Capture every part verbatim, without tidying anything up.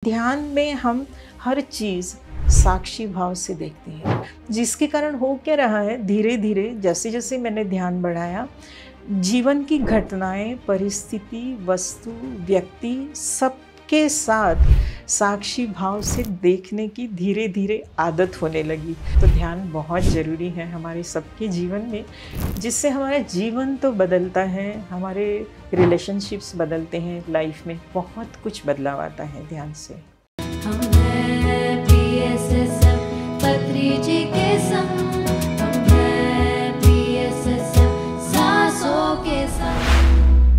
ध्यान में हम हर चीज़ साक्षी भाव से देखते हैं, जिसके कारण हो क्या रहा है, धीरे धीरे जैसे जैसे मैंने ध्यान बढ़ाया, जीवन की घटनाएं, परिस्थिति, वस्तु, व्यक्ति सबके साथ साक्षी भाव से देखने की धीरे धीरे आदत होने लगी। तो ध्यान बहुत ज़रूरी है हमारे सबके जीवन में, जिससे हमारा जीवन तो बदलता है, हमारे रिलेशनशिप्स बदलते हैं, लाइफ में बहुत कुछ बदलाव आता है ध्यान से। हम हैं पी एस एस एफ पत्री जी के संग, हम हैं पी एस एस एफ सांसों के संग।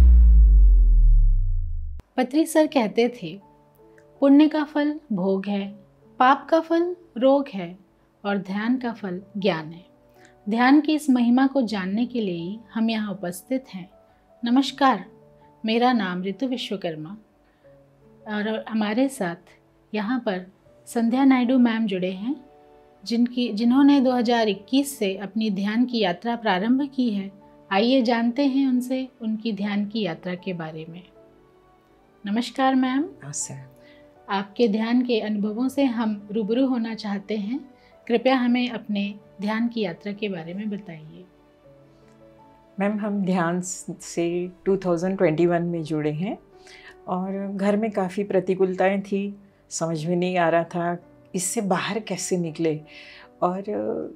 पत्री सर कहते थे, पुण्य का फल भोग है, पाप का फल रोग है और ध्यान का फल ज्ञान है। ध्यान की इस महिमा को जानने के लिए ही हम यहाँ उपस्थित हैं। नमस्कार, मेरा नाम ऋतु विश्वकर्मा और हमारे साथ यहाँ पर संध्या नायडू मैम जुड़े हैं, जिनकी जिन्होंने दो हज़ार इक्कीस से अपनी ध्यान की यात्रा प्रारंभ की है। आइए जानते हैं उनसे उनकी ध्यान की यात्रा के बारे में। नमस्कार मैम। आपके ध्यान के अनुभवों से हम रूबरू होना चाहते हैं। कृपया हमें अपने ध्यान की यात्रा के बारे में बताइए। मैम, हम ध्यान से दो हज़ार इक्कीस में जुड़े हैं और घर में काफ़ी प्रतिकूलताएं थी, समझ में नहीं आ रहा था इससे बाहर कैसे निकले। और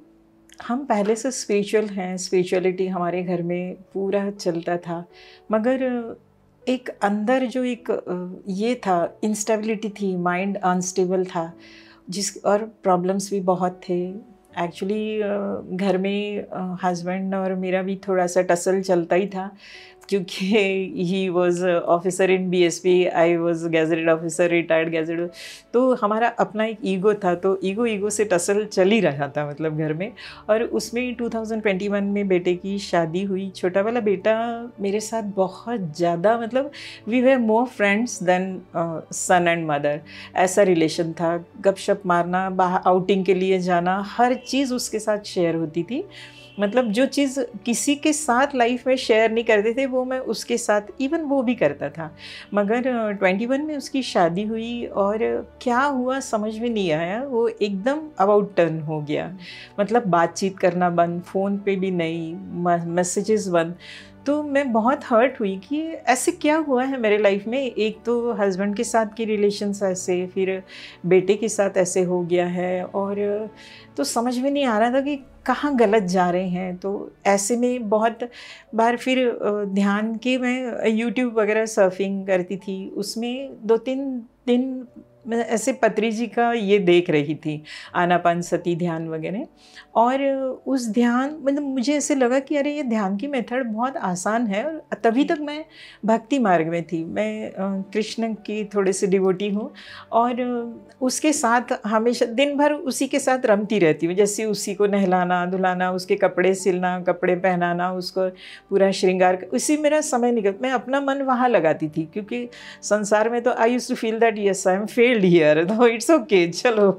हम पहले से स्पिरिचुअल हैं, स्पिरिचुअलिटी हमारे घर में पूरा चलता था, मगर एक अंदर जो एक ये था, इंस्टेबिलिटी थी, माइंड अनस्टेबल था, जिस और प्रॉब्लम्स भी बहुत थे। एक्चुअली घर में हस्बैंड और मेरा भी थोड़ा सा टसल चलता ही था, क्योंकि he was officer in B S P, I was gazetted officer, retired gazetted. तो हमारा अपना एक ईगो था, तो ईगो ईगो से टसल चल ही रहा था मतलब घर में। और उसमें दो हज़ार इक्कीस में बेटे की शादी हुई। छोटा वाला बेटा मेरे साथ बहुत ज़्यादा, मतलब we were more friends than son and mother, ऐसा रिलेशन था। गपशप मारना, बाहर आउटिंग के लिए जाना, हर चीज़ उसके साथ शेयर होती थी। मतलब जो चीज़ किसी के साथ लाइफ में शेयर नहीं करते थे, वो मैं उसके साथ, इवन वो भी करता था। मगर इक्कीस में उसकी शादी हुई और क्या हुआ समझ में नहीं आया, वो एकदम अबाउट टर्न हो गया। मतलब बातचीत करना बंद, फ़ोन पे भी नहीं, मैसेजेस बंद। तो मैं बहुत हर्ट हुई कि ऐसे क्या हुआ है मेरे लाइफ में। एक तो हस्बैंड के साथ की रिलेशंस ऐसे, फिर बेटे के साथ ऐसे हो गया है, और तो समझ में नहीं आ रहा था कि कहाँ गलत जा रहे हैं। तो ऐसे में बहुत बार फिर ध्यान के मैं यूट्यूब वगैरह सर्फिंग करती थी, उसमें दो तीन दिन मैं ऐसे पत्री जी का ये देख रही थी, आनापानसती ध्यान वगैरह। और उस ध्यान, मतलब मुझे ऐसे लगा कि अरे ये ध्यान की मेथड बहुत आसान है। और तभी तक मैं भक्ति मार्ग में थी, मैं कृष्ण की थोड़े से डिवोटी हूँ, और उसके साथ हमेशा दिन भर उसी के साथ रमती रहती हूँ। जैसे उसी को नहलाना धुलाना, उसके कपड़े सिलना, कपड़े पहनाना, उसको पूरा श्रृंगार, उसी मेरा समय निकल, मैं अपना मन वहाँ लगाती थी। क्योंकि संसार में तो I used to feel that yes I am failed here, तो इट्स ओके, चलो।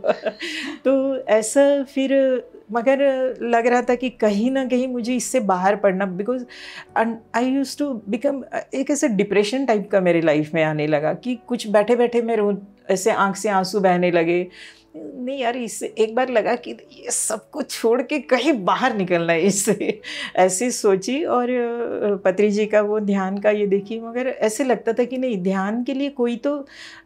तो ऐसा फिर, मगर लग रहा था कि कहीं ना कहीं मुझे इससे बाहर पड़ना, because I used to become, एक ऐसे डिप्रेशन टाइप का मेरे लाइफ में आने लगा कि कुछ बैठे बैठे मैं रो, ऐसे आंख से आंसू बहने लगे। नहीं यार, इससे एक बार लगा कि ये सब कुछ छोड़ के कहीं बाहर निकलना है इससे, ऐसी सोची। और पत्री जी का वो ध्यान का ये देखी, मगर ऐसे लगता था कि नहीं, ध्यान के लिए कोई तो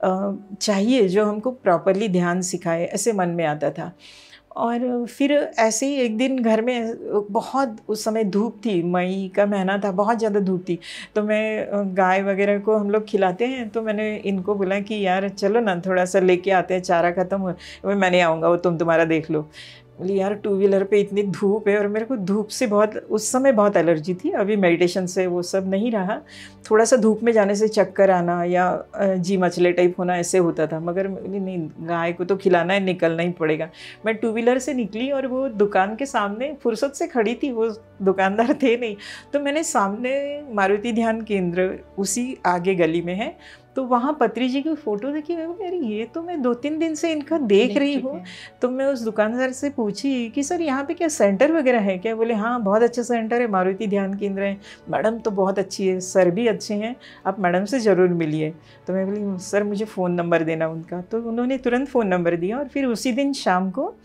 चाहिए जो हमको प्रॉपरली ध्यान सिखाए, ऐसे मन में आता था। और फिर ऐसे ही एक दिन घर में बहुत, उस समय धूप थी, मई का महीना था, बहुत ज़्यादा धूप थी। तो मैं, गाय वगैरह को हम लोग खिलाते हैं, तो मैंने इनको बोला कि यार चलो ना थोड़ा सा लेके आते हैं, चारा ख़त्म हो, मैं नहीं आऊँगा, वो तुम तुम्हारा देख लो। बोली यार टू व्हीलर पे इतनी धूप है, और मेरे को धूप से बहुत, उस समय बहुत एलर्जी थी। अभी मेडिटेशन से वो सब नहीं रहा, थोड़ा सा धूप में जाने से चक्कर आना या जी मचले टाइप होना, ऐसे होता था। मगर नहीं, गाय को तो खिलाना है, निकलना ही पड़ेगा। मैं टू व्हीलर से निकली और वो दुकान के सामने फुर्सत से खड़ी थी, वो दुकानदार थे नहीं। तो मैंने सामने मारुति ध्यान केंद्र उसी आगे गली में है, तो वहाँ पत्री जी की फ़ोटो देखी। मैं बोली अरे ये तो मैं दो तीन दिन से इनका देख रही हूँ। तो मैं उस दुकानदार से पूछी कि सर यहाँ पे क्या सेंटर वगैरह है क्या? बोले हाँ बहुत अच्छा सेंटर है, मारुति ध्यान केंद्र है, मैडम तो बहुत अच्छी है, सर भी अच्छे हैं, आप मैडम से ज़रूर मिलिए। तो मैं बोली सर मुझे फ़ोन नंबर देना उनका। तो उन्होंने तुरंत फ़ोन नंबर दिया और फिर उसी दिन शाम को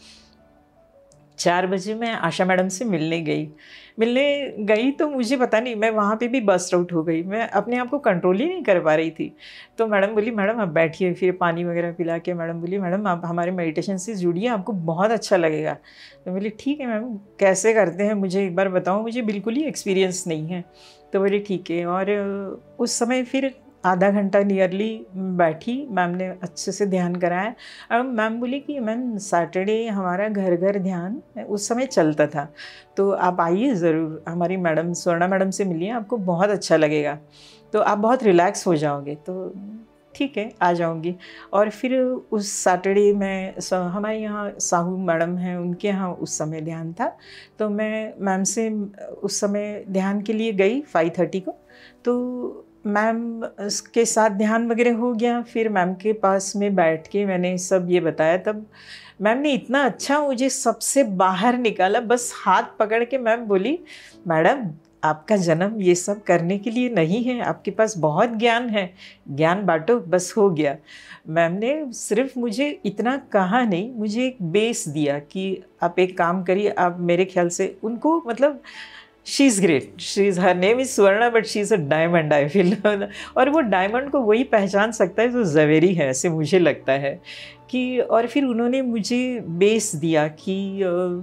चार बजे मैं आशा मैडम से मिलने गई। मिलने गई तो मुझे पता नहीं, मैं वहाँ पे भी बस्ट आउट हो गई, मैं अपने आप को कंट्रोल ही नहीं कर पा रही थी। तो मैडम बोली मैडम आप बैठिए, फिर पानी वगैरह पिला के मैडम बोली मैडम आप हमारे मेडिटेशन से जुड़िए, आपको बहुत अच्छा लगेगा। तो बोली ठीक है मैम, कैसे करते हैं मुझे एक बार बताओ, मुझे बिल्कुल ही एक्सपीरियंस नहीं है। तो बोली ठीक है। और उस समय फिर आधा घंटा नियरली बैठी, मैम ने अच्छे से ध्यान कराया। अब मैम बोली कि मैम सैटरडे हमारा घर घर ध्यान उस समय चलता था, तो आप आइए ज़रूर, हमारी मैडम स्वर्णा मैडम से मिलिए, आपको बहुत अच्छा लगेगा, तो आप बहुत रिलैक्स हो जाओगे। तो ठीक है आ जाऊंगी। और फिर उस सैटरडे में हमारे यहाँ साहू मैडम हैं, उनके यहाँ उस समय ध्यान था, तो मैं मैम से उस समय ध्यान के लिए गई फाइव थर्टी को। तो मैम के साथ ध्यान वगैरह हो गया, फिर मैम के पास में बैठ के मैंने सब ये बताया। तब मैम ने इतना अच्छा मुझे सबसे बाहर निकाला, बस हाथ पकड़ के मैम बोली मैडम आपका जन्म ये सब करने के लिए नहीं है, आपके पास बहुत ज्ञान है, ज्ञान बांटो, बस हो गया। मैम ने सिर्फ मुझे इतना कहा नहीं, मुझे एक बेस दिया कि आप एक काम करिए, आप मेरे ख्याल से उनको मतलब she is great, she is her name is Swarna but she is a diamond I feel. और वो डायमंड को वही पहचान सकता है जो ज़वेरी है, ऐसे मुझे लगता है कि। और फिर उन्होंने मुझे बेस दिया कि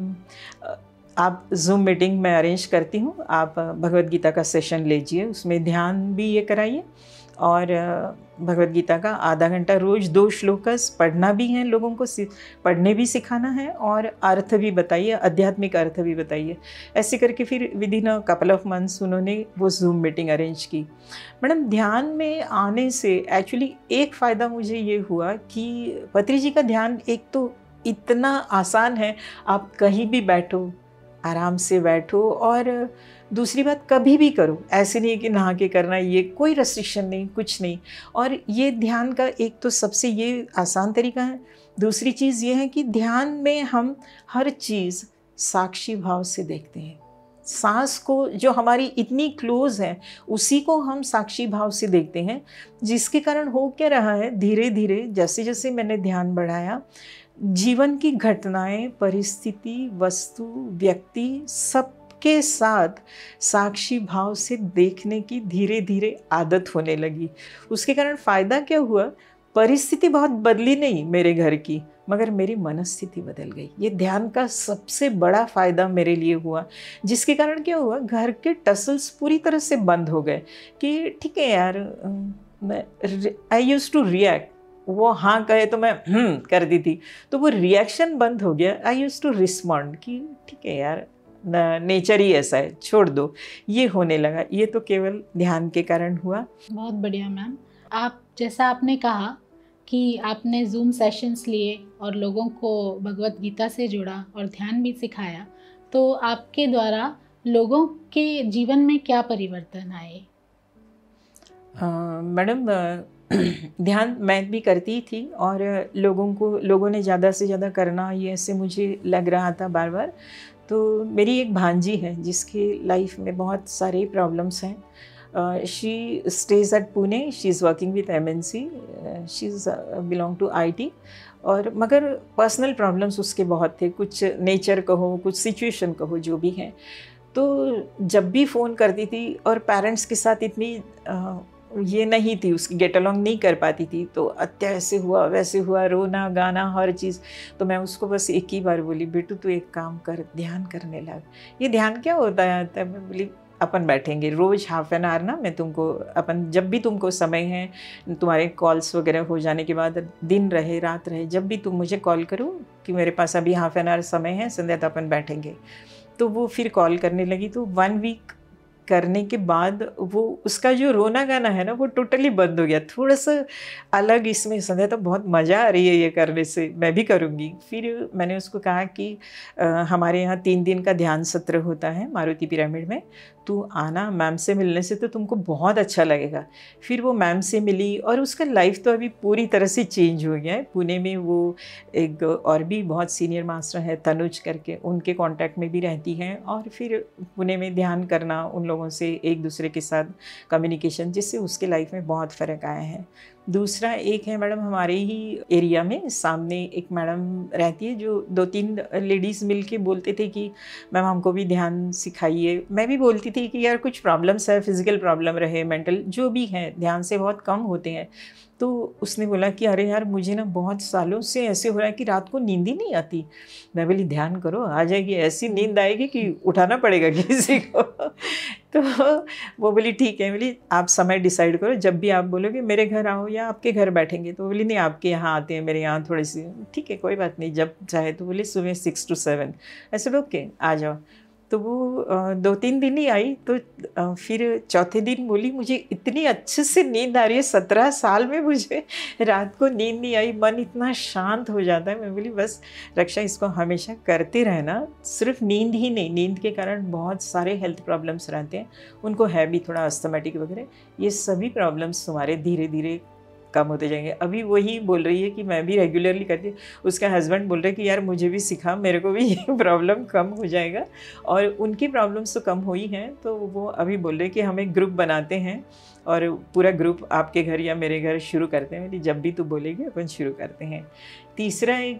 आप जूम मीटिंग में अरेंज करती हूँ, आप भगवद गीता का सेशन लीजिए, उसमें ध्यान भी ये कराइए और भगवद गीता का आधा घंटा रोज़ दो श्लोकस पढ़ना भी है, लोगों को पढ़ने भी सिखाना है और अर्थ भी बताइए, आध्यात्मिक अर्थ भी बताइए। ऐसे करके फिर with in a couple of months उन्होंने वो जूम मीटिंग अरेंज की। मैडम ध्यान में आने से एक्चुअली एक फ़ायदा मुझे ये हुआ कि पत्री जी का ध्यान एक तो इतना आसान है, आप कहीं भी बैठो, आराम से बैठो, और दूसरी बात कभी भी करो, ऐसे नहीं कि नहा के करना, ये कोई रेस्ट्रिक्शन नहीं, कुछ नहीं। और ये ध्यान का एक तो सबसे ये आसान तरीका है। दूसरी चीज़ ये है कि ध्यान में हम हर चीज़ साक्षी भाव से देखते हैं। सांस को जो हमारी इतनी क्लोज है उसी को हम साक्षी भाव से देखते हैं, जिसके कारण हो क्या रहा है, धीरे धीरे जैसे जैसे मैंने ध्यान बढ़ाया, जीवन की घटनाएं, परिस्थिति, वस्तु, व्यक्ति सबके साथ साक्षी भाव से देखने की धीरे धीरे आदत होने लगी। उसके कारण फ़ायदा क्या हुआ, परिस्थिति बहुत बदली नहीं मेरे घर की, मगर मेरी मनस्थिति बदल गई। ये ध्यान का सबसे बड़ा फ़ायदा मेरे लिए हुआ, जिसके कारण क्या हुआ, घर के टसल्स पूरी तरह से बंद हो गए कि ठीक है यार, मैं आई यूज़ टू रिएक्ट, वो हाँ कहे तो मैं हम्म कर दी थी, तो वो रिएक्शन बंद हो गया। आई यूज़ टू रिस्पॉन्ड कि ठीक है यार, नेचर ही ऐसा है, छोड़ दो, ये होने लगा। ये तो केवल ध्यान के कारण हुआ। बहुत बढ़िया मैम। आप जैसा आपने कहा कि आपने जूम सेशंस लिए और लोगों को भगवत गीता से जोड़ा और ध्यान भी सिखाया, तो आपके द्वारा लोगों के जीवन में क्या परिवर्तन आए? मैडम ध्यान मैं भी करती थी और लोगों को लोगों ने ज़्यादा से ज़्यादा करना, ये ऐसे मुझे लग रहा था बार बार। तो मेरी एक भांजी है जिसकी लाइफ में बहुत सारे प्रॉब्लम्स हैं। She stays at Pune, she is working with M N C, she is belong to I T, और मगर पर्सनल प्रॉब्लम्स उसके बहुत थे, कुछ नेचर कहो, कुछ सिचुएशन कहो, जो भी हैं। तो जब भी फ़ोन करती थी और पेरेंट्स के साथ इतनी आ, ये नहीं थी, उसकी गेट अलॉन्ग नहीं कर पाती थी, तो अत्या ऐसे हुआ वैसे हुआ, रोना गाना हर चीज़। तो मैं उसको बस एक ही बार बोली, बेटू तू एक काम कर, ध्यान करने लग। ये ध्यान क्या होता है? तब मैं बोली अपन बैठेंगे रोज़ हाफ एन आवर ना, मैं तुमको अपन जब भी तुमको समय है, तुम्हारे कॉल्स वगैरह हो जाने के बाद, दिन रहे रात रहे, जब भी तुम मुझे कॉल करो कि मेरे पास अभी हाफ एन आवर समय है संध्या, तो अपन बैठेंगे। तो वो फिर कॉल करने लगी। तो वन वीक करने के बाद वो उसका जो रोना गाना है ना, वो टोटली बंद हो गया। थोड़ा सा अलग इसमें संध्या, तो बहुत मज़ा आ रही है ये करने से, मैं भी करूँगी। फिर मैंने उसको कहा कि आ, हमारे यहाँ तीन दिन का ध्यान सत्र होता है मारुति पिरामिड में, तू आना, मैम से मिलने से तो तुमको बहुत अच्छा लगेगा। फिर वो मैम से मिली और उसका लाइफ तो अभी पूरी तरह से चेंज हो गया है। पुणे में वो एक और भी बहुत सीनियर मास्टर है तनुज करके, उनके कांटेक्ट में भी रहती हैं और फिर पुणे में ध्यान करना, उन लोगों से एक दूसरे के साथ कम्युनिकेशन, जिससे उसके लाइफ में बहुत फ़र्क आया है। दूसरा एक है मैडम, हमारे ही एरिया में सामने एक मैडम रहती है जो दो तीन लेडीज़ मिलके बोलते थे कि मैम हमको भी ध्यान सिखाइए। मैं भी बोलती थी कि यार कुछ प्रॉब्लम्स है, फिज़िकल प्रॉब्लम रहे, मेंटल जो भी है, ध्यान से बहुत कम होते हैं। तो उसने बोला कि अरे यार मुझे ना बहुत सालों से ऐसे हो रहा है कि रात को नींद ही नहीं आती। मैं बोली ध्यान करो, आ जाएगी, ऐसी नींद आएगी कि उठाना पड़ेगा किसी को। तो वो बोली ठीक है। बोली आप समय डिसाइड करो, जब भी आप बोलोगे मेरे घर आओ या आपके घर बैठेंगे। तो बोली नहीं आपके यहाँ आते हैं, मेरे यहाँ थोड़ी सी, ठीक है कोई बात नहीं, जब चाहे। तो बोली सुबह सिक्स टू सेवन ऐसे ओके आ जाओ। तो वो दो तीन दिन ही आई। तो फिर चौथे दिन बोली मुझे इतनी अच्छे से नींद आ रही है, सत्रह साल में मुझे रात को नींद नहीं आई, मन इतना शांत हो जाता है। मैं बोली बस रक्षा इसको हमेशा करते रहना। सिर्फ नींद ही नहीं, नींद के कारण बहुत सारे हेल्थ प्रॉब्लम्स रहते हैं, उनको है भी थोड़ा अस्थमेटिक वगैरह, ये सभी प्रॉब्लम्स तुम्हारे धीरे धीरे कम होते जाएंगे। अभी वही बोल रही है कि मैं भी रेगुलरली करती हूँ। उसका हस्बैंड बोल रहे हैं कि यार मुझे भी सिखा, मेरे को भी ये प्रॉब्लम कम हो जाएगा। और उनकी प्रॉब्लम्स तो कम हुई हैं, तो वो अभी बोल रहे हैं कि हम एक ग्रुप बनाते हैं और पूरा ग्रुप आपके घर या मेरे घर शुरू करते हैं। जब भी तू बोलेगी अपन शुरू करते हैं। तीसरा एक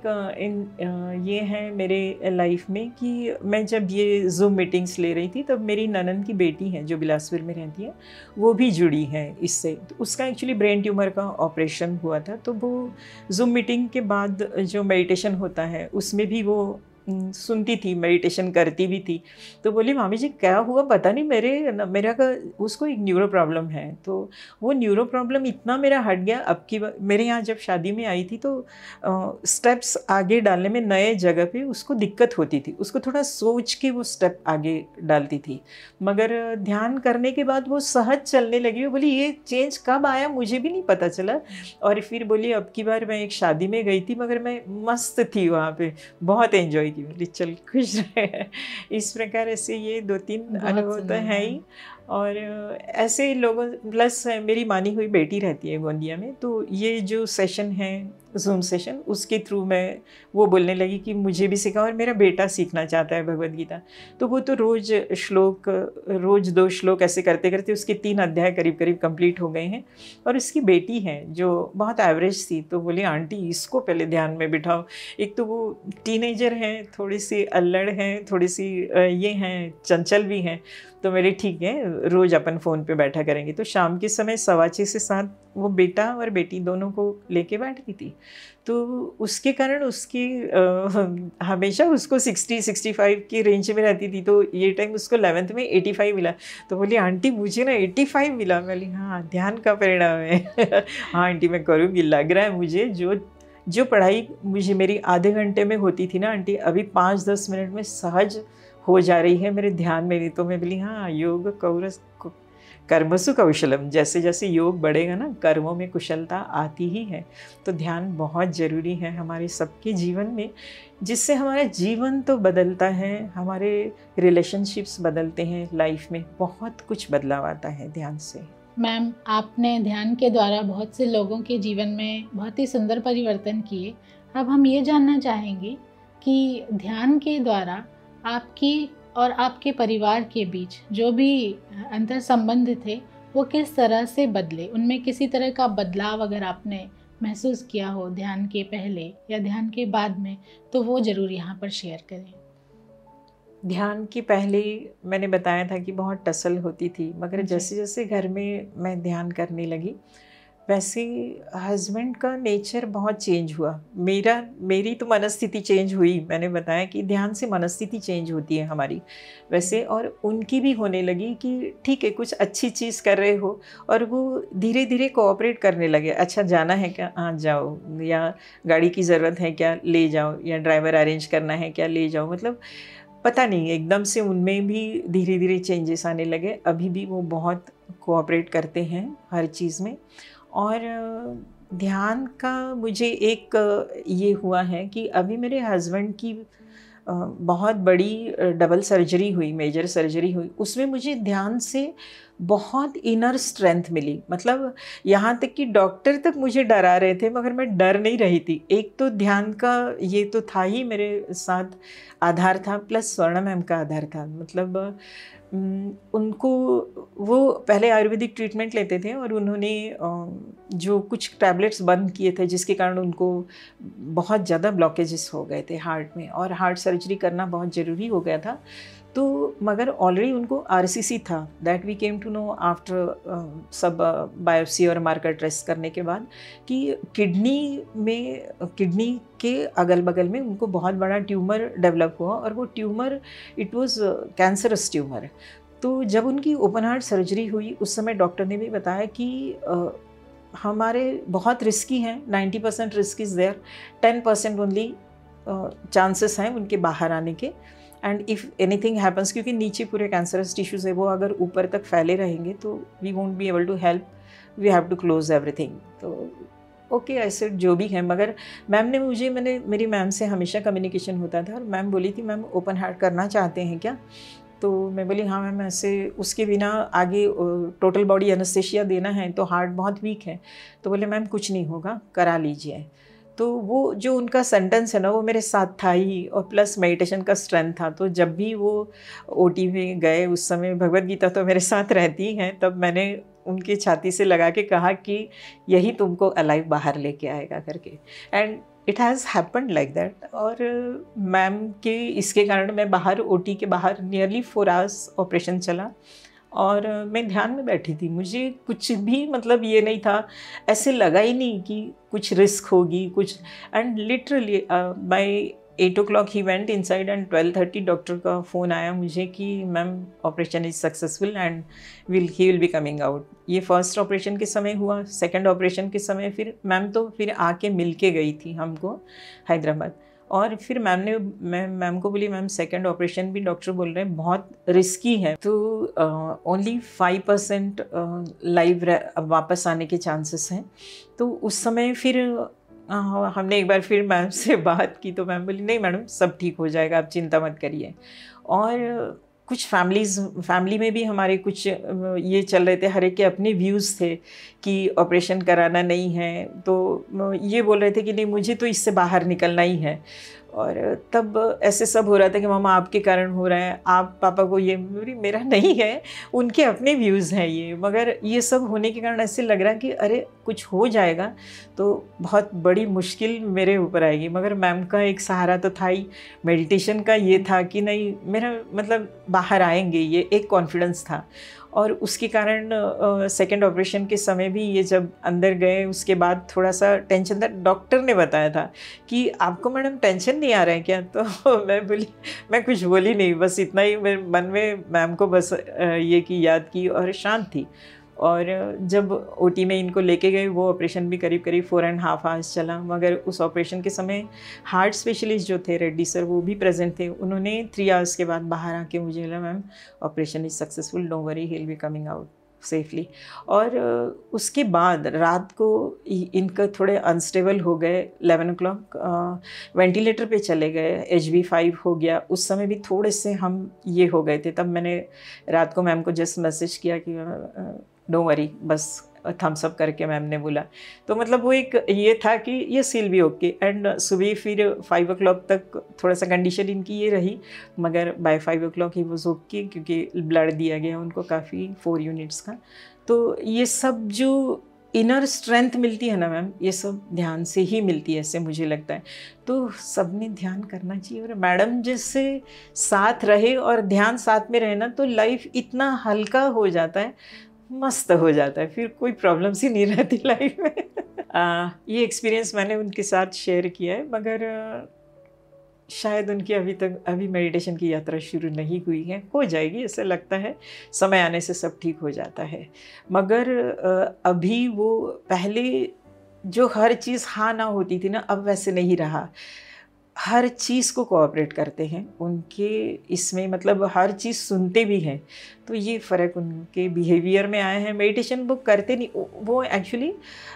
इन ये है मेरे लाइफ में कि मैं जब ये जूम मीटिंग्स ले रही थी तब मेरी ननंद की बेटी है जो बिलासपुर में रहती है, वो भी जुड़ी है इससे। तो उसका एक्चुअली ब्रेन ट्यूमर का ऑपरेशन हुआ था। तो वो जूम मीटिंग के बाद जो मेडिटेशन होता है उसमें भी वो सुनती थी, मेडिटेशन करती भी थी। तो बोली मामी जी क्या हुआ पता नहीं, मेरे मेरा का उसको एक न्यूरो प्रॉब्लम है। तो वो न्यूरो प्रॉब्लम इतना मेरा हट गया। अब की मेरे यहाँ जब शादी में आई थी तो स्टेप्स आगे डालने में नए जगह पे उसको दिक्कत होती थी, उसको थोड़ा सोच के वो स्टेप आगे डालती थी। मगर ध्यान करने के बाद वो सहज चलने लगी। वो बोली ये चेंज कब आया मुझे भी नहीं पता चला। और फिर बोली अब की बार मैं एक शादी में गई थी, मगर मैं मस्त थी वहाँ पे, बहुत एंजॉय की। बोली चल खुश रहे। इस प्रकार ऐसे ये दो तीन अनुभव तो है ही। और ऐसे लोगों प्लस मेरी मानी हुई बेटी रहती है गोंदिया में, तो ये जो सेशन है जूम सेशन, उसके थ्रू मैं वो बोलने लगी कि मुझे भी सिखा, और मेरा बेटा सीखना चाहता है भगवद गीता। तो वो तो रोज़ श्लोक, रोज़ दो श्लोक ऐसे करते करते उसके तीन अध्याय करीब करीब कंप्लीट हो गए हैं। और उसकी बेटी है जो बहुत एवरेज थी, तो बोली आंटी इसको पहले ध्यान में बिठाओ। एक तो वो टीनेजर है, थोड़ी सी अल्लड़ है, थोड़ी सी ये हैं, चंचल भी हैं। तो मेरे ठीक है रोज़ अपन फ़ोन पे बैठा करेंगे। तो शाम के समय सवा छः से सात वो बेटा और बेटी दोनों को लेके बैठती थी। तो उसके कारण उसकी आ, हमेशा उसको साठ पैंसठ की रेंज में रहती थी। तो ये टाइम उसको इलेवेंथ में पचासी मिला। तो बोली आंटी मुझे ना पचासी मिला। मैं बोली हाँ ध्यान का परिणाम है। हाँ आंटी मैं करूँगी, लग रहा है मुझे। जो जो पढ़ाई मुझे मेरी आधे घंटे में होती थी ना आंटी, अभी पाँच दस मिनट में सहज हो जा रही है मेरे ध्यान में भी। तो मैं बोली हाँ योग कौरस कर्मसु कौशलम, जैसे जैसे योग बढ़ेगा ना कर्मों में कुशलता आती ही है। तो ध्यान बहुत ज़रूरी है हमारे सबके जीवन में, जिससे हमारा जीवन तो बदलता है, हमारे रिलेशनशिप्स बदलते हैं, लाइफ में बहुत कुछ बदलाव आता है ध्यान से। मैम आपने ध्यान के द्वारा बहुत से लोगों के जीवन में बहुत ही सुंदर परिवर्तन किए। अब हम ये जानना चाहेंगे कि ध्यान के द्वारा आपकी और आपके परिवार के बीच जो भी अंतर संबंध थे वो किस तरह से बदले, उनमें किसी तरह का बदलाव अगर आपने महसूस किया हो ध्यान के पहले या ध्यान के बाद में, तो वो ज़रूर यहाँ पर शेयर करें। ध्यान के पहले मैंने बताया था कि बहुत टसल होती थी, मगर जैसे जैसे घर में मैं ध्यान करने लगी वैसे हस्बैंड का नेचर बहुत चेंज हुआ। मेरा मेरी तो मनस्थिति चेंज हुई, मैंने बताया कि ध्यान से मनस्थिति चेंज होती है हमारी वैसे, और उनकी भी होने लगी कि ठीक है कुछ अच्छी चीज़ कर रहे हो, और वो धीरे धीरे कोऑपरेट करने लगे। अच्छा जाना है क्या, हाँ जाओ, या गाड़ी की ज़रूरत है क्या, ले जाओ, या ड्राइवर अरेंज करना है क्या, ले जाओ। मतलब पता नहीं एकदम से उनमें भी धीरे धीरे चेंजेस आने लगे। अभी भी वो बहुत कोऑपरेट करते हैं हर चीज़ में। और ध्यान का मुझे एक ये हुआ है कि अभी मेरे हस्बैंड की बहुत बड़ी डबल सर्जरी हुई, मेजर सर्जरी हुई, उसमें मुझे ध्यान से बहुत इनर स्ट्रेंथ मिली। मतलब यहाँ तक कि डॉक्टर तक मुझे डरा रहे थे मगर मैं डर नहीं रही थी। एक तो ध्यान का ये तो था ही मेरे साथ आधार था, प्लस स्वर्ण मैम का आधार था। मतलब उनको वो पहले आयुर्वेदिक ट्रीटमेंट लेते थे और उन्होंने जो कुछ टैबलेट्स बंद किए थे जिसके कारण उनको बहुत ज़्यादा ब्लॉकेजेस हो गए थे हार्ट में और हार्ट सर्जरी करना बहुत ज़रूरी हो गया था। तो मगर ऑलरेडी उनको आरसीसी था, that we came to know after सब बायोप्सी और मार्कर टेस्ट करने के बाद कि किडनी में किडनी के अगल बगल में उनको बहुत बड़ा ट्यूमर डेवलप हुआ और वो tumour it was cancerous tumour. तो जब उनकी ओपन हार्ट सर्जरी हुई उस समय डॉक्टर ने भी बताया कि uh, हमारे बहुत रिस्की हैं, ninety percent risk is there, ten percent only chances हैं उनके बाहर आने के। एंड इफ़ एनीथिंग हैपन्स, क्योंकि नीचे पूरे कैंसरस टिश्यूज़ है, वो अगर ऊपर तक फैले रहेंगे तो we won't be able to help, we have to close everything. तो ओके okay, ऐसे जो भी है। मगर मैम ने मुझे मैंने मेरी मैम से हमेशा कम्युनिकेशन होता था और मैम बोली थी मैम ओपन हार्ट करना चाहते हैं क्या? तो मैं बोली हाँ मैम, ऐसे उसके बिना आगे टोटल बॉडी एनेस्थेशिया देना है तो हार्ट बहुत वीक है। तो बोले मैम कुछ नहीं होगा, करा लीजिए। तो वो जो उनका सेंटेंस है ना वो मेरे साथ था ही, और प्लस मेडिटेशन का स्ट्रेंथ था। तो जब भी वो ओटी में गए उस समय भगवद गीता तो मेरे साथ रहती हैं, तब मैंने उनकी छाती से लगा के कहा कि यही तुमको अलाइव बाहर लेके आएगा करके। And it has happened like that. और मैम के इसके कारण मैं बाहर ओटी के बाहर नियरली फोर आवर्स ऑपरेशन चला और मैं ध्यान में बैठी थी। मुझे कुछ भी मतलब ये नहीं था, ऐसे लगा ही नहीं कि कुछ रिस्क होगी कुछ। And literally by eight o'clock he went inside and twelve thirty doctor का फ़ोन आया मुझे कि ma'am operation is successful and will he will be coming out. ये फर्स्ट ऑपरेशन के समय हुआ। सेकंड ऑपरेशन के समय फिर मैम तो फिर आके मिल के गई थी हमको हैदराबाद। और फिर मैम ने मैं मैम को बोली मैम सेकेंड ऑपरेशन भी डॉक्टर बोल रहे हैं बहुत रिस्की है, तो ओनली फाइव परसेंट लाइव वापस आने के चांसेस हैं। तो उस समय फिर uh, हमने एक बार फिर मैम से बात की तो मैम बोली नहीं मैडम सब ठीक हो जाएगा, आप चिंता मत करिए। और कुछ फैमिलीज़ फैमिली में भी हमारे कुछ ये चल रहे थे, हर एक के अपने व्यूज़ थे कि ऑपरेशन कराना नहीं है। तो ये बोल रहे थे कि नहीं मुझे तो इससे बाहर निकलना ही है। और तब ऐसे सब हो रहा था कि मामा आपके कारण हो रहा है, आप पापा को ये, मेरा नहीं है, उनके अपने व्यूज़ हैं ये। मगर ये सब होने के कारण ऐसे लग रहा कि अरे कुछ हो जाएगा तो बहुत बड़ी मुश्किल मेरे ऊपर आएगी। मगर मैम का एक सहारा तो था ही, मेडिटेशन का ये था कि नहीं मेरा मतलब बाहर आएंगे, ये एक कॉन्फिडेंस था। और उसके कारण सेकेंड ऑपरेशन के समय भी ये जब अंदर गए उसके बाद थोड़ा सा टेंशन था। डॉक्टर ने बताया था कि आपको मैडम टेंशन नहीं आ रहा है क्या? तो मैं बोली मैं कुछ बोली नहीं, बस इतना ही मेरे मन में मैम को बस ये की याद की और शांत थी। और जब ओटी में इनको लेके गए वो ऑपरेशन भी करीब करीब फोर एंड हाफ आवर्स चला। मगर उस ऑपरेशन के समय हार्ट स्पेशलिस्ट जो थे रेड्डी सर वो भी प्रेजेंट थे। उन्होंने थ्री आवर्स के बाद बाहर आके मुझे बोला ma'am operation is successful, don't worry, he will be coming out safely. और उसके बाद रात को इनका थोड़े अनस्टेबल हो गए, इलेवन ओ क्लॉक वेंटिलेटर पे चले गए, एच बी फाइव हो गया। उस समय भी थोड़े से हम ये हो गए थे। तब मैंने रात को मैम को जस्ट मैसेज किया कि डोंट वरी, बस थम्स अप करके मैम ने बोला। तो मतलब वो एक ये था कि ये सील भी ओके। एंड सुबह फिर फाइव ओ क्लॉक तक थोड़ा सा कंडीशन इनकी ये रही, मगर by five o'clock he was okay क्योंकि ब्लड दिया गया उनको काफ़ी, फोर यूनिट्स का। तो ये सब जो इनर स्ट्रेंथ मिलती है ना मैम, ये सब ध्यान से ही मिलती है ऐसे मुझे लगता है। तो सबने ध्यान करना चाहिए और मैडम जिससे साथ रहे और ध्यान साथ में रहे ना तो लाइफ इतना हल्का हो जाता है, मस्त हो जाता है, फिर कोई प्रॉब्लम्स ही नहीं रहती लाइफ में। आ, ये एक्सपीरियंस मैंने उनके साथ शेयर किया है। मगर आ, शायद उनकी अभी तक अभी मेडिटेशन की यात्रा शुरू नहीं हुई है, हो जाएगी ऐसा लगता है, समय आने से सब ठीक हो जाता है। मगर आ, अभी वो पहले जो हर चीज़ हाँ ना होती थी ना, अब वैसे नहीं रहा। हर चीज़ को कोऑपरेट करते हैं उनके इसमें, मतलब हर चीज़ सुनते भी हैं। तो ये फ़र्क उनके बिहेवियर में आया है। मेडिटेशन वो करते नहीं, वो एक्चुअली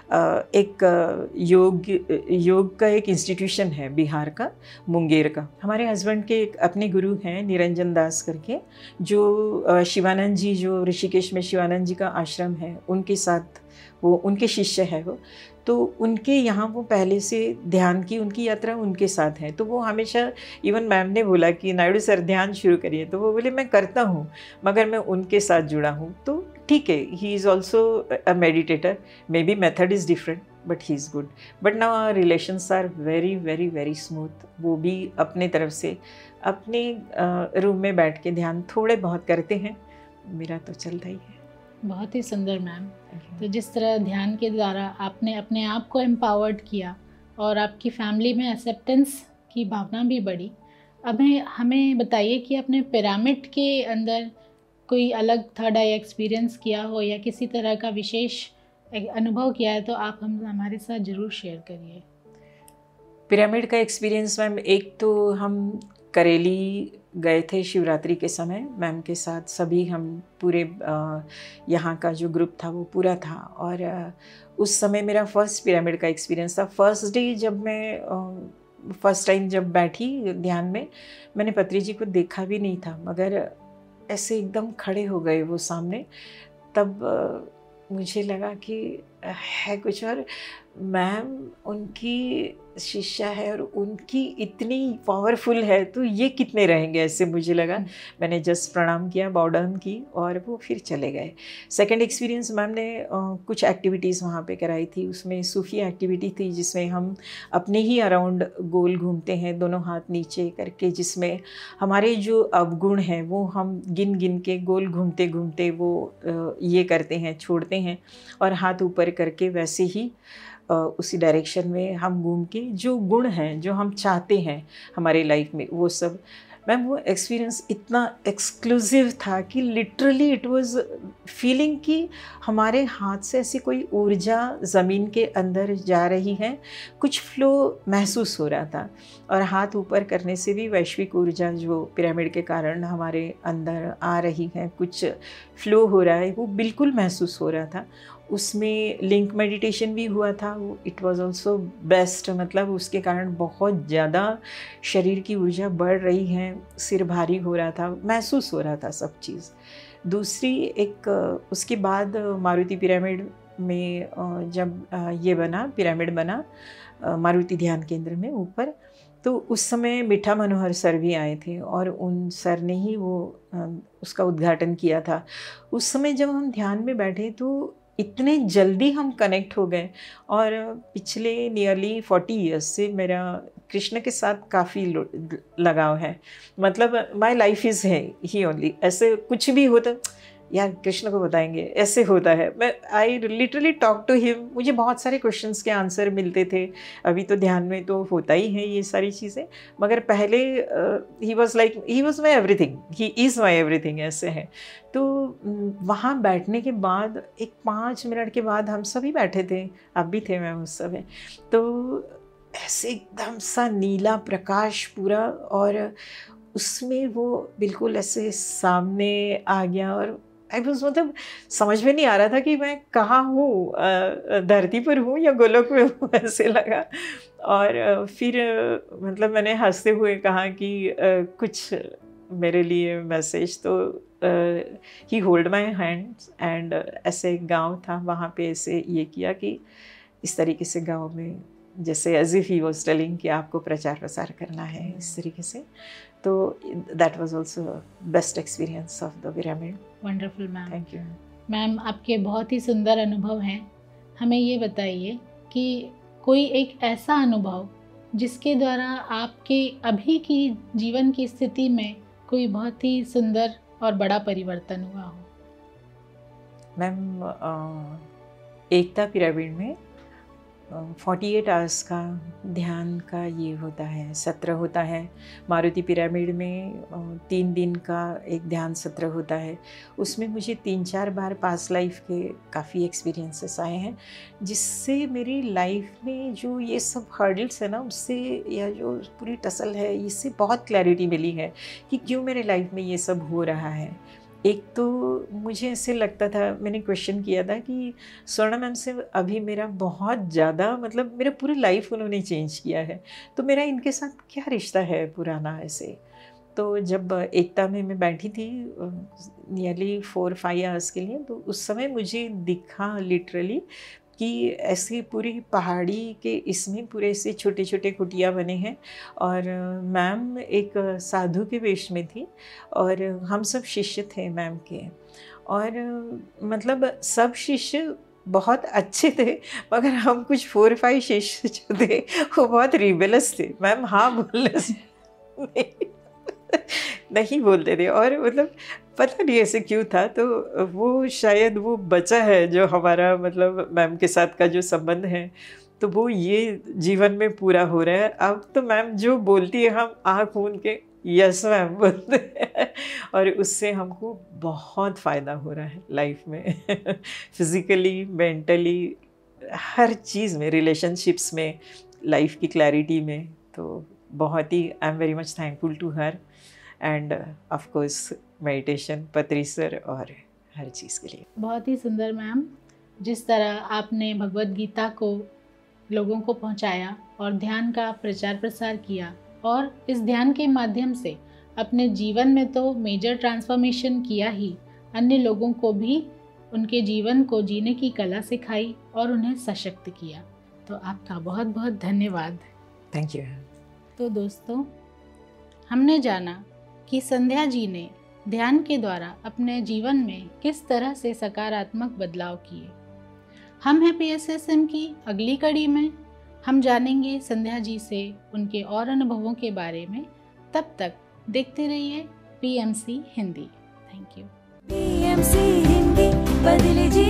एक योग योग का एक इंस्टीट्यूशन है बिहार का, मुंगेर का। हमारे हस्बैंड के एक अपने गुरु हैं निरंजन दास करके, जो शिवानंद जी, जो ऋषिकेश में शिवानंद जी का आश्रम है, उनके साथ वो उनके शिष्य है वो। तो उनके यहाँ वो पहले से ध्यान की उनकी यात्रा उनके साथ है। तो वो हमेशा, इवन मैम ने बोला कि नायडू सर ध्यान शुरू करिए, तो वो बोले मैं करता हूँ मगर मैं उनके साथ जुड़ा हूँ। तो ठीक है, he is also a meditator, maybe method is different but he is good. But now our relations are very very very smooth. वो भी अपने तरफ से अपने रूम में बैठ के ध्यान थोड़े बहुत करते हैं, मेरा तो चलता ही है। बहुत ही सुंदर मैम। तो जिस तरह ध्यान के द्वारा आपने अपने आप को एम्पावर्ड किया और आपकी फैमिली में एक्सेप्टेंस की भावना भी बढ़ी, अब हमें बताइए कि अपने पिरामिड के अंदर कोई अलग थर्ड आई एक्सपीरियंस किया हो या किसी तरह का विशेष अनुभव किया है तो आप हम हमारे साथ ज़रूर शेयर करिए। पिरामिड का एक्सपीरियंस मैम, एक तो हम करेली गए थे शिवरात्रि के समय मैम के साथ, सभी हम पूरे यहाँ का जो ग्रुप था वो पूरा था। और उस समय मेरा फर्स्ट पिरामिड का एक्सपीरियंस था। फर्स्ट डे जब मैं फर्स्ट टाइम जब बैठी ध्यान में, मैंने पत्री जी को देखा भी नहीं था, मगर ऐसे एकदम खड़े हो गए वो सामने। तब मुझे लगा कि है कुछ, और मैम उनकी शिष्या है और उनकी इतनी पावरफुल है, तो ये कितने रहेंगे, ऐसे मुझे लगा। मैंने जस्ट प्रणाम किया, बाउ डाउन की और वो फिर चले गए। सेकंड एक्सपीरियंस, मैम ने uh, कुछ एक्टिविटीज़ वहाँ पे कराई थी। उसमें सूफी एक्टिविटी थी जिसमें हम अपने ही अराउंड गोल घूमते हैं, दोनों हाथ नीचे करके, जिसमें हमारे जो अवगुण हैं वो हम गिन गिन के गोल घूमते घूमते वो uh, ये करते हैं, छोड़ते हैं, और हाथ ऊपर करके वैसे ही उसी डायरेक्शन में हम घूम के जो गुण हैं, जो हम चाहते हैं हमारे लाइफ में, वो सब। मैम वो एक्सपीरियंस इतना एक्सक्लूसिव था कि लिटरली इट वाज फीलिंग कि हमारे हाथ से ऐसी कोई ऊर्जा ज़मीन के अंदर जा रही है, कुछ फ्लो महसूस हो रहा था। और हाथ ऊपर करने से भी वैश्विक ऊर्जा जो पिरामिड के कारण हमारे अंदर आ रही है, कुछ फ्लो हो रहा है, वो बिल्कुल महसूस हो रहा था। उसमें लिंक मेडिटेशन भी हुआ था, वो इट वाज आल्सो बेस्ट। मतलब उसके कारण बहुत ज़्यादा शरीर की ऊर्जा बढ़ रही है, सिर भारी हो रहा था, महसूस हो रहा था सब चीज़। दूसरी एक, उसके बाद मारुति पिरामिड में जब ये बना, पिरामिड बना मारुति ध्यान केंद्र में ऊपर, तो उस समय मीठा मनोहर सर भी आए थे और उन सर ने ही वो उसका उद्घाटन किया था। उस समय जब हम ध्यान में बैठे तो इतने जल्दी हम कनेक्ट हो गए। और पिछले नियरली फोर्टी इयर्स से मेरा कृष्ण के साथ काफ़ी लगाव है। मतलब माय लाइफ इज़ है ही ओनली। ऐसे कुछ भी होता यार कृष्ण को बताएंगे, ऐसे होता है। मैं I literally talk to him. मुझे बहुत सारे क्वेश्चंस के आंसर मिलते थे। अभी तो ध्यान में तो होता ही है ये सारी चीज़ें, मगर पहले he was like he was my everything, he is my everything, ऐसे है। तो वहाँ बैठने के बाद एक पाँच मिनट के बाद हम सभी बैठे थे, आप भी थे मैम उस समय, तो ऐसे एकदम सा नीला प्रकाश पूरा, और उसमें वो बिल्कुल ऐसे सामने आ गया। और आई वाज, मतलब समझ में नहीं आ रहा था कि मैं कहाँ हूँ, धरती पर हूँ या गोलोक में हूँ, ऐसे लगा। और फिर मतलब मैंने हंसते हुए कहा कि कुछ मेरे लिए मैसेज, तो he hold my hands and ऐसे एक गांव था वहाँ पे ऐसे ये किया कि इस तरीके से गांव में, जैसे as if he was telling कि आपको प्रचार प्रसार करना है, इस तरीके से। तो that was also best experience of the pyramid. Wonderful ma'am, thank you ma'am. आपके बहुत ही सुंदर अनुभव हैं। हमें ये बताइए कि कोई एक ऐसा अनुभव जिसके द्वारा आपके अभी की जीवन की स्थिति में कोई बहुत ही सुंदर और बड़ा परिवर्तन हुआ हो। मैम एकता पिरामिड में फोर्टी एट आवर्स का ध्यान का ये होता है, सत्र होता है। मारुति पिरामिड में अ, तीन दिन का एक ध्यान सत्र होता है। उसमें मुझे तीन चार बार पास्ट लाइफ के काफ़ी एक्सपीरियंसेस आए हैं, जिससे मेरी लाइफ में जो ये सब हर्डल्स है ना, उससे या जो पूरी टसल है, इससे बहुत क्लैरिटी मिली है कि क्यों मेरे लाइफ में ये सब हो रहा है। एक तो मुझे ऐसे लगता था, मैंने क्वेश्चन किया था कि स्वर्णा मैम से अभी मेरा बहुत ज़्यादा, मतलब मेरा पूरी लाइफ उन्होंने चेंज किया है, तो मेरा इनके साथ क्या रिश्ता है पुराना ऐसे। तो जब एकता में मैं बैठी थी नियरली फोर फाइव आवर्स के लिए, तो उस समय मुझे दिखा लिटरली कि ऐसे पूरी पहाड़ी के इसमें पूरे ऐसे छोटे छोटे कुटिया बने हैं, और मैम एक साधु के वेश में थी और हम सब शिष्य थे मैम के। और मतलब सब शिष्य बहुत अच्छे थे, मगर हम कुछ फोर फाइव शिष्य जो थे वो बहुत रिबेलस थे। मैम हाँ बोलने से नहीं, नहीं बोलते थे, और मतलब पता नहीं ऐसे क्यों था। तो वो शायद वो बचा है जो हमारा, मतलब मैम के साथ का जो संबंध है, तो वो ये जीवन में पूरा हो रहा है। अब तो मैम जो बोलती है हम आँख मूंद के यस मैम बोलते हैं, और उससे हमको बहुत फ़ायदा हो रहा है लाइफ में फिज़िकली, मेंटली, हर चीज़ में, रिलेशनशिप्स में, लाइफ की क्लैरिटी में। तो बहुत ही I am very much thankful to her, and of course meditation, Patri sir, और हर चीज़ के लिए। बहुत ही सुंदर मैम, जिस तरह आपने भगवत गीता को लोगों को पहुंचाया और ध्यान का प्रचार प्रसार किया, और इस ध्यान के माध्यम से अपने जीवन में तो मेजर ट्रांसफॉर्मेशन किया ही, अन्य लोगों को भी उनके जीवन को जीने की कला सिखाई और उन्हें सशक्त किया। तो आपका बहुत बहुत धन्यवाद। Thank you. तो दोस्तों, हमने जाना कि संध्या जी ने ध्यान के द्वारा अपने जीवन में किस तरह से सकारात्मक बदलाव किए। हम हैं पी एस एस एम की अगली कड़ी में हम जानेंगे संध्या जी से उनके और अनुभवों के बारे में। तब तक देखते रहिए P M C Hindi. Thank you. P M C Hindi, बदले जी